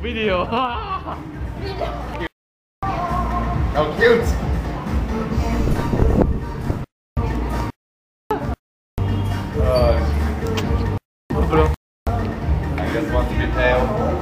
video. How cute! I just want to be pale.